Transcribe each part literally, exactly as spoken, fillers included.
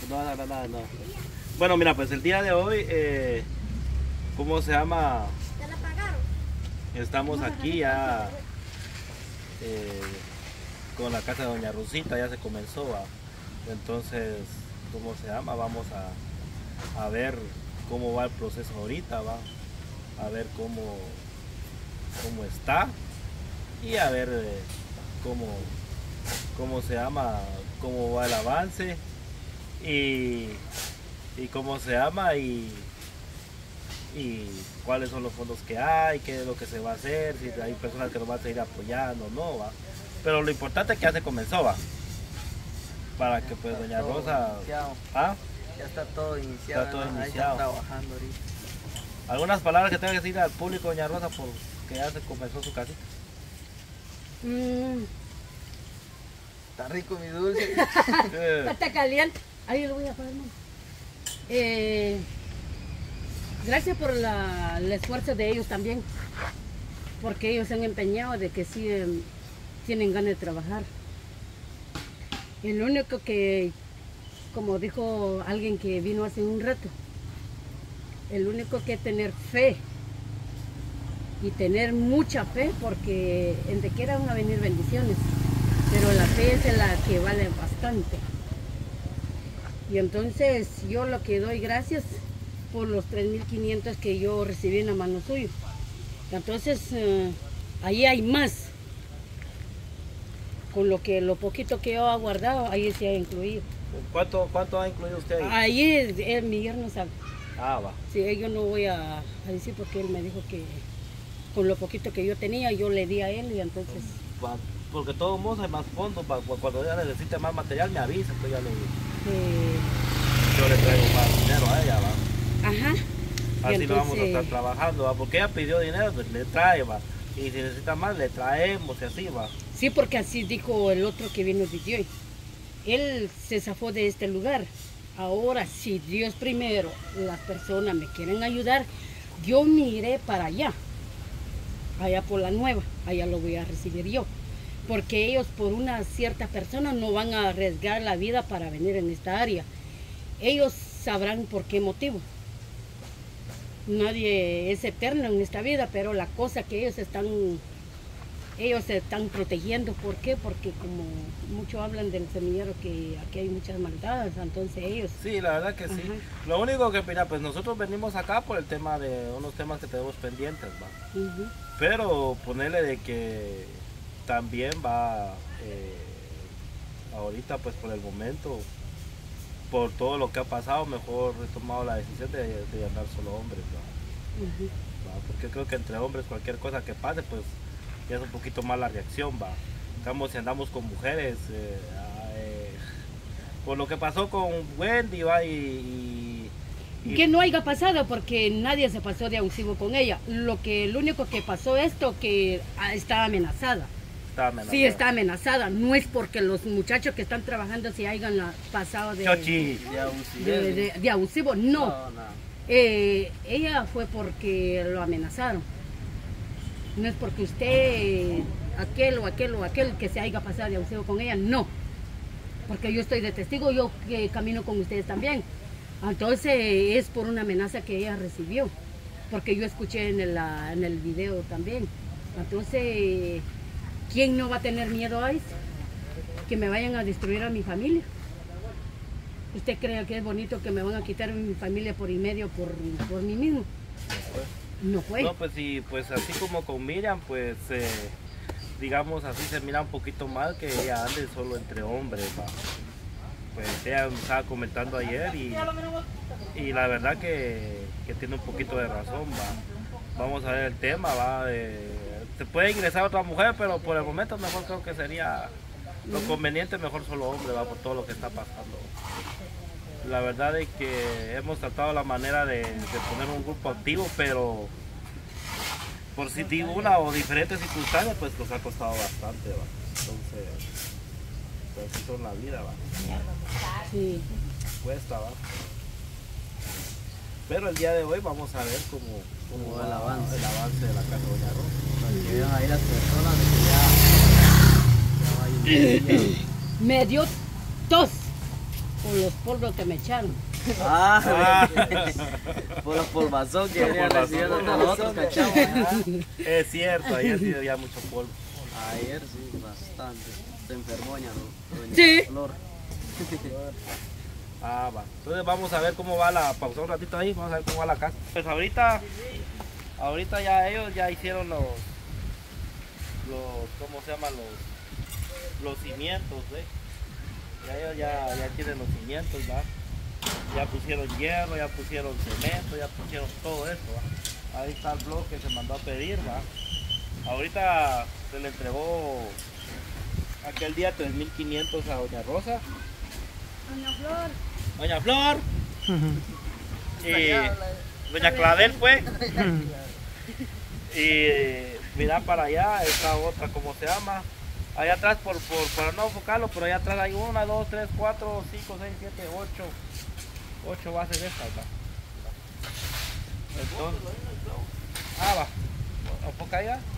no, no, no, no, no. Bueno, mira, pues el día de hoy, eh, ¿cómo se llama? ¿Ya la pagaron? Estamos aquí ya eh, con la casa de doña Rosita, ya se comenzó, ¿va? Entonces, ¿cómo se llama? Vamos a, a ver cómo va el proceso ahorita, ¿va? A ver cómo, cómo está y a ver eh, cómo, cómo se llama, cómo va el avance y, y cómo se llama y, y cuáles son los fondos que hay, qué es lo que se va a hacer, si hay personas que nos van a seguir apoyando, no, va. Pero lo importante es que ya se comenzó, va. Para que pues doña Rosa, ¿ah? Ya está todo iniciado, está todo ¿no? iniciado. Ahí está trabajando ahorita. ¿Algunas palabras que tenga que decir al público, doña Rosa, por que ya se comenzó su casita? Mmm, Está rico mi dulce. Eh, está caliente. Ahí lo voy a poner. Eh, gracias por la, el esfuerzo de ellos también, porque ellos se han empeñado de que sí eh, tienen ganas de trabajar. El único que, como dijo alguien que vino hace un rato, el único que tener fe y tener mucha fe, porque en de quiera van a venir bendiciones, pero la fe es la que vale bastante. Y entonces yo lo que doy gracias por los tres mil quinientos que yo recibí en la mano suyo. Entonces eh, ahí hay más. Con lo que lo poquito que yo he guardado, ahí se ha incluido. ¿Cuánto, ¿Cuánto ha incluido usted ahí? Ahí es, es mi yerno sabe. Ah, va. Sí, yo no voy a, a decir porque él me dijo que con lo poquito que yo tenía, yo le di a él y entonces... Va, porque todos modos hay más fondos, va, cuando ella necesite más material me avisa, pues ya le, eh, yo le traigo más dinero a ella, va. ajá. Así Y lo vamos a entonces- estar trabajando, va, porque ella pidió dinero, pues le trae, va. Y si necesita más, le traemos y así, va. Sí, porque así dijo el otro que vino de Dios. Él se zafó de este lugar. Ahora, si Dios primero, las personas me quieren ayudar, yo me iré para allá. Allá por la nueva, allá lo voy a recibir yo. Porque ellos por una cierta persona no van a arriesgar la vida para venir en esta área. Ellos sabrán por qué motivo. Nadie es eterno en esta vida, pero la cosa que ellos están, ellos se están protegiendo. ¿Por qué? Porque como muchos hablan del semillero que aquí hay muchas maldades, entonces ellos... Sí, la verdad que sí. Ajá. Lo único que, mira, pues nosotros venimos acá por el tema de unos temas que tenemos pendientes, va. Ujú. Pero ponerle de que también va, eh, ahorita pues por el momento, por todo lo que ha pasado, mejor he tomado la decisión de, de andar solo hombres, ¿va? Ujú. ¿Va? Porque creo que entre hombres cualquier cosa que pase, pues ya es un poquito más la reacción, va. Digamos, si andamos con mujeres, eh, ah, eh, por lo que pasó con Wendy, va, y... y- y- Que no haya pasado porque nadie se pasó de abusivo con ella. Lo que, lo único que pasó esto que ah, está amenazada. Está amenazada. Sí, está amenazada. No es porque los muchachos que están trabajando se hayan la- pasado de, Chochi. Ya abusivo. de, de- de abusivo. No. No, no. Eh, ella fue porque lo amenazaron. No es porque usted, aquel o aquel o aquel que se haya pasado de abusivo con ella. No. Porque yo estoy de testigo, yo que camino con ustedes también. Entonces es por una amenaza que ella recibió. Porque yo escuché en el, ah, en el video también. Entonces, ¿quién no va a tener miedo a eso? Que me vayan a destruir a mi familia. ¿Usted cree que es bonito que me van a quitar mi familia por y medio por, por mí mismo? No fue. No, pues sí, pues así como con Miriam, pues eh, digamos así se mira un poquito mal que ella ande solo entre hombres, va. Pues ella me estaba comentando ayer y, y la verdad que, que tiene un poquito de razón, va. Vamos a ver el tema, va. eh, se puede ingresar otra mujer, pero por el momento mejor creo que sería lo conveniente, mejor solo hombre, va, por todo lo que está pasando. La verdad es que hemos tratado la manera de, de poner un grupo activo, pero por si digo una o diferentes circunstancias, pues nos ha costado bastante, va. Entonces, pues así son la vida, va. Sí. Cuesta, va. Pero el día de hoy vamos a ver cómo, cómo Cómo va el avance. el avance de la casa de Doña Rosa. Para que vean ahí las personas de que ya, ya va a ir. Me dio tos. Por los polvos que me echaron. Ah, Ah. por los polvazón que Por venían polvazón, recibiendo por nosotros, cachamos. Ajá. Es cierto, ayer sí había mucho polvo. Ayer sí, bastante. Se enfermó doña Ro- Sí. doña Flor. Ah, va. Entonces vamos a ver cómo va la pausa un ratito ahí, vamos a ver cómo va la casa. Pues ahorita, ahorita ya ellos ya hicieron los, los, ¿cómo se llama? Los, los cimientos, ¿eh? Ya ellos ya, ya tienen los cimientos, ¿va? Ya pusieron hierro, ya pusieron cemento, ya pusieron todo eso, ¿va? Ahí está el bloque que se mandó a pedir, ¿va? Ahorita se le entregó aquel día tres mil quinientos a doña Rosa. Doña Flor. Doña Flor y doña Clavel fue y mira para allá está otra, ¿cómo se llama? Allá atrás, por, por, para no enfocarlo, pero allá atrás hay una, dos, tres, cuatro, cinco, seis, siete, ocho ocho bases de estas, ¿va? Entonces, ah, va, enfoca allá, ¿va?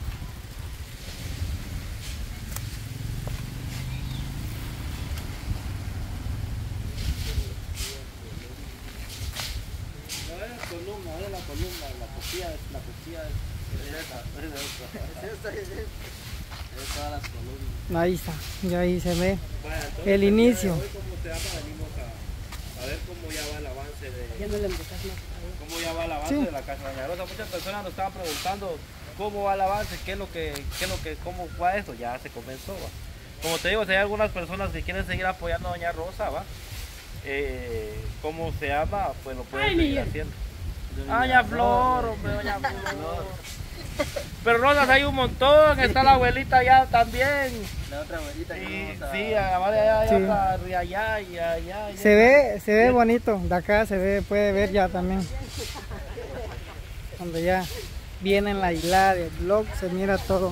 No es la columna, es la columna, la costilla, es- la costilla es, es esa, es esa. Es todas las columnas. Ahí está, ya ahí se ve. Bueno, entonces, El día de inicio. Hoy, como se llama, venimos a, a ver cómo ya va el avance Ya de no le embocas más. cómo ya va el avance Sí. de la casa Doña Rosa. Muchas personas nos estaban preguntando cómo va el avance, qué es lo que, qué es lo que, cómo va eso, ya se comenzó, ¿va? Como te digo, si hay algunas personas que quieren seguir apoyando a Doña Rosa, ¿va? Eh, ¿cómo se llama? Pues lo pueden Ay, seguir Miguel. haciendo. Doña Flor, hombre, Doña Flor. Pero rosas hay un montón, está la abuelita allá también. La otra abuelita que Y, vamos a... sí, allá, allá, Sí. allá, allá, allá, y allá, y Se ve, se ve bonito, de acá se ve, puede ver ya también. Cuando ya viene en la isla del blog, se mira todo.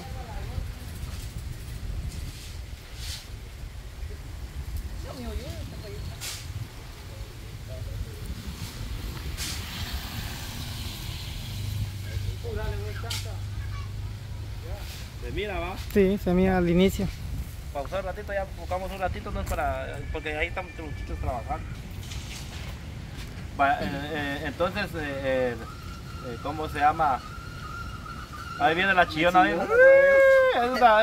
Se mira, va. Sí, se mira al inicio. Pausar un ratito, ya enfocamos un ratito, no es para, porque ahí están los muchachos trabajando. Va, eh, eh, entonces, eh, eh, eh, ¿cómo se llama? Ahí viene la chillona. ahí. Es una,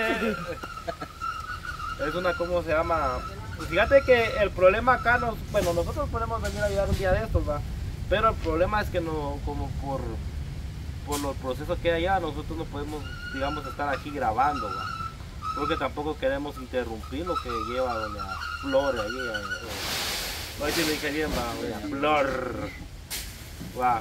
es una, ¿cómo se llama? Pues fíjate que el problema acá, nos, bueno, nosotros podemos venir a ayudar un día de estos, va. Pero el problema es que no, como por, por los procesos que hay allá, nosotros no podemos, digamos, estar aquí grabando, va. Porque tampoco queremos interrumpir lo que lleva doña Flor allí. Eh, eh. Hoy sí lo dije bien, va, doña Flor. Va.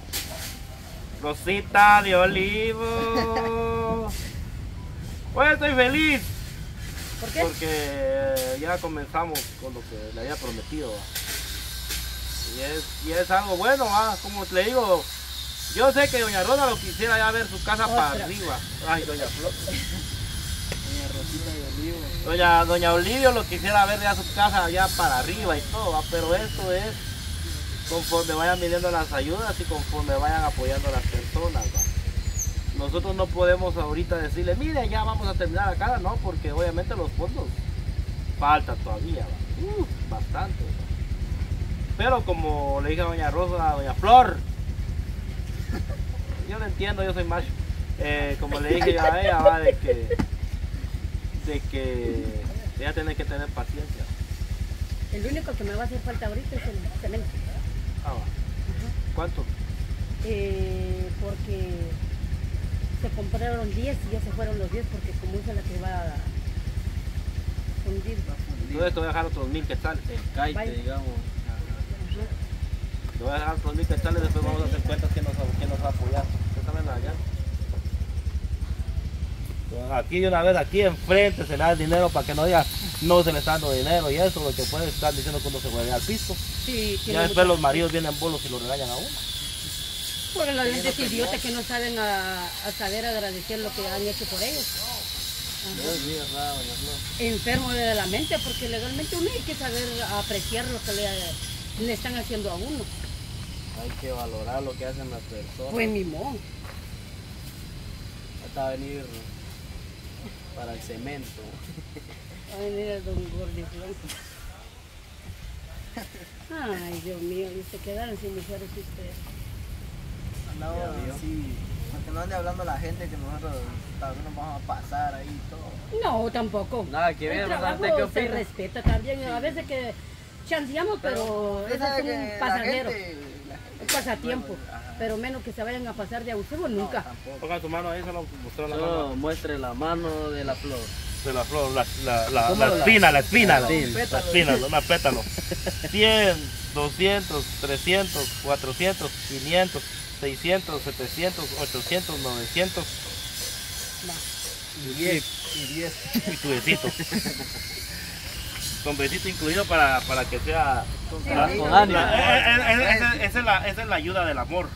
Rosita de olivo. Hoy estoy feliz. ¿Por qué? Porque eh, ya comenzamos con lo que le había prometido. ¿Va? Y, es, y es algo bueno, ¿va? Como le digo, yo sé que doña Rosa lo quisiera ya ver su casa para Otra. arriba. Ay, doña Flor. Doña Rosita de Olivo. Doña, doña Olivio lo quisiera ver ya su casa ya para arriba y todo, ¿va? Pero esto es conforme vayan viniendo las ayudas y conforme vayan apoyando a las personas, ¿va? Nosotros no podemos ahorita decirle, mire, ya vamos a terminar la casa, no, porque obviamente los fondos faltan todavía, ¿va? Uh, bastante, ¿va? Pero como le dije a doña Rosa, a doña Flor, yo lo entiendo, yo soy macho, eh, como le dije a ella, ¿va? de que de que ella tiene que tener paciencia. El único que me va a hacer falta ahorita es el cemento. Ah, va. ¿Cuánto? Eh, porque se compraron diez y ya se fueron los diez porque como esa es la que va a fundir. Entonces te voy a dejar otros mil quetzales. El caite, Vaya. digamos. Te voy a dejar otros mil quetzales, después vamos a hacer cuentas que nos, que nos va a apoyar. Usted también allá. Aquí de una vez, aquí enfrente se le da el dinero para que no diga no se le está dando dinero y eso, lo que puede estar diciendo cuando se vuelve al piso. Sí, tiene Ya después mucha- los maridos vienen bolos y lo regañan a uno. Por la gente es idiota que no saben a, a saber agradecer lo que han hecho por ellos. Dios mío, raro, doña Flor. Enfermo de la mente, porque legalmente uno hay que saber apreciar lo que le, le están haciendo a uno. Hay que valorar lo que hacen las personas. Pues ni modo. Hasta venir para el cemento. Va a venir el don Gordiflón. Ay, Dios mío, y se quedaron sin mujeres ustedes. Andamos Ya vio. así, para que no ande hablando la gente que nosotros también nos vamos a pasar ahí y todo. No, tampoco. Nada que El ver, trabajo ¿usted qué se opina? respeta también. A veces que chanceamos, pero usted eso sabe es que un la pasajero, gente- la gente- un pasatiempo. Bueno, ajá. Pero menos que se vayan a pasar de abusivo, No, nunca. tampoco. Ponga tu mano ahí, solo mostrar la Solo mano muestre la mano de la flor. de la flor, la, la, la, ¿Cómo la la- espina, la espina, la, Sí, la pétalo. espina, una pétalo. cien, doscientos, trescientos, cuatrocientos, quinientos, seiscientos, setecientos, ochocientos, novecientos Y diez. Y diez. y tu besito. Con besito incluido para, para que sea... Sí, la- sí, con sí. ánimo. la- eh, eh, eh, esa, esa es la, esa es la ayuda del amor.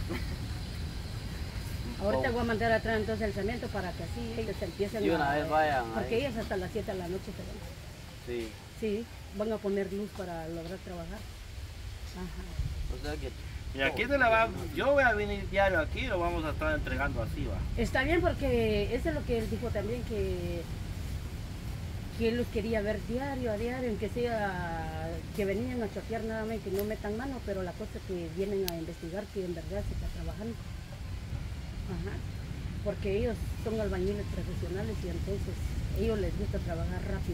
Ahorita voy a mandar atrás entonces el cemento para que así ellos empiecen Y una a... vez vayan Porque ahí. ellos hasta las siete de la noche se van. Sí. Sí, van a poner luz para lograr trabajar. Ajá. O sea que Y aquí se la va, yo voy a venir diario aquí, lo vamos a estar entregando así, va. Está bien porque eso es lo que él dijo también, que, que él los quería ver diario, a diario, aunque sea que venían a chotear nada más, que no metan mano, pero la cosa es que vienen a investigar que en verdad se está trabajando. Ajá. Porque ellos son albañiles profesionales y entonces ellos les gusta trabajar rápido.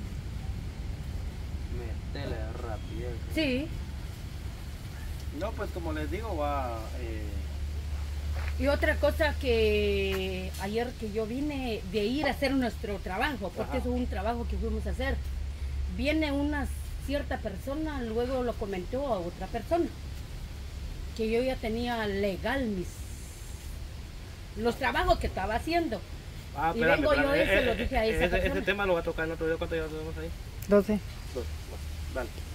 metele rapidez. Sí, No, pues como les digo, va... eh, y otra cosa que ayer que yo vine de ir a hacer nuestro trabajo, porque Ajá. eso es un trabajo que fuimos a hacer, viene una cierta persona, luego lo comentó a otra persona, que yo ya tenía legal mis los trabajos que estaba haciendo. ah, Y espérame, vengo yo espérame, y se lo dije a esa ese, ese persona. tema lo va a tocar en otro video. ¿Cuánto ya tenemos ahí? doce. Dos, va, dale.